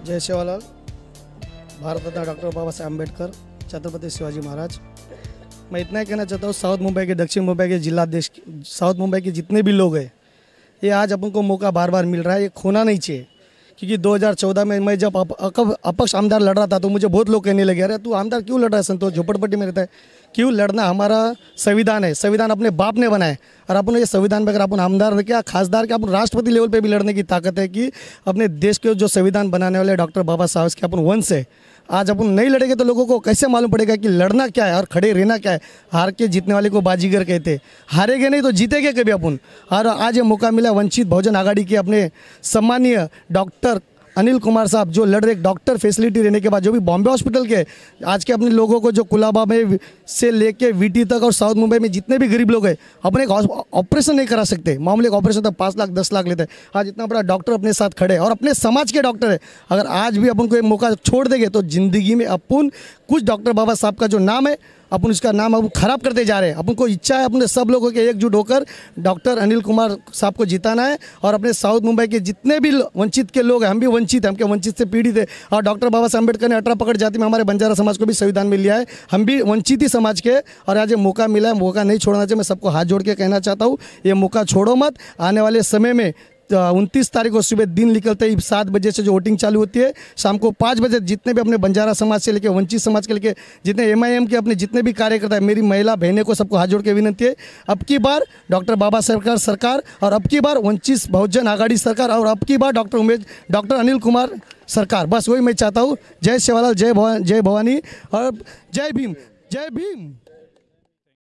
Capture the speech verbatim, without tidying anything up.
जय सेवालाल। भारत रत्न डॉक्टर बाबा साहेब अम्बेडकर, छत्रपति शिवाजी महाराज। मैं इतना ही कहना चाहता हूँ, साउथ मुंबई के, दक्षिण मुंबई के जिलाधीश, साउथ मुंबई के जितने भी लोग हैं, ये आज अपन को मौका बार बार मिल रहा है, ये खोना नहीं चाहिए। क्योंकि दो हज़ार चौदह में मैं जब अपक्ष आमदार लड़ रहा था तो मुझे बहुत लोग कहने लगे, अरे तू आमदार क्यों लड़ रहा है, संतोष झोपड़पट्टी में रहता है। क्यों लड़ना, हमारा संविधान है, संविधान अपने बाप ने बनाए और अपन ये संविधान पे अगर अपन आमदार क्या खासदार क्या अपन राष्ट्रपति लेवल पे भी लड़ने की ताकत है कि अपने देश के जो संविधान बनाने वाले डॉक्टर बाबा साहब के अपन वंश है। आज अपन नहीं लड़ेंगे तो लोगों को कैसे मालूम पड़ेगा कि लड़ना क्या है और खड़े रहना क्या है। हार के जीतने वाले को बाजीगर कहते, हारेंगे नहीं तो जीतेंगे कभी अपन। और आज ये मौका मिला वंचित बहुजन आघाड़ी के अपने सम्मानीय डॉक्टर अनिल कुमार साहब, जो लड़ रहे डॉक्टर फैसिलिटी रहने के बाद, जो भी बॉम्बे हॉस्पिटल के आज के अपने लोगों को जो कुलाबा में से लेके वीटी तक और साउथ मुंबई में जितने भी गरीब लोग हैं, अपने एक ऑपरेशन नहीं करा सकते। मामूली एक ऑपरेशन तो पाँच लाख दस लाख लेते हैं। आज इतना बड़ा डॉक्टर अपने साथ खड़े और अपने समाज के डॉक्टर है। अगर आज भी अपन को एक मौका छोड़ देंगे तो ज़िंदगी में अपन कुछ डॉक्टर बाबा साहब का जो नाम है, अपन उसका नाम अब खराब करते जा रहे हैं। अपन को इच्छा है अपने सब लोगों के एकजुट होकर डॉक्टर अनिल कुमार साहब को जिताना है। और अपने साउथ मुंबई के जितने भी वंचित के लोग हैं, हम भी वंचित हैं, हम के वंचित से पीड़ित है। और डॉक्टर बाबा साहब अम्बेडकर ने अठारह पकड़ जाति में हमारे बंजारा समाज को भी संविधान में लिया है, हम भी वंचित ही समाज के। और आज ये मौका मिला है, मौका नहीं छोड़ना चाहिए। मैं सबको हाथ जोड़ के कहना चाहता हूँ, ये मौका छोड़ो मत। आने वाले समय में उनतीस तारीख को सुबह दिन निकलते ही सात बजे से जो वोटिंग चालू होती है, शाम को पाँच बजे जितने भी अपने बंजारा समाज से लेकर वंचित समाज के लेके जितने एम आई एम के अपने जितने भी कार्यकर्ता है, मेरी महिला बहनें को सबको हाथ जोड़ के विनती है, अब की बार डॉक्टर बाबा साहेब सरकार और अब की बार वंचित बहुजन आघाड़ी सरकार और अब की बार डॉक्टर उमेश डॉक्टर अनिल कुमार सरकार। बस वही मैं चाहता हूँ। जय सेवालाल, जय भवानी, जय भवानी और जय भीम, जय भीम।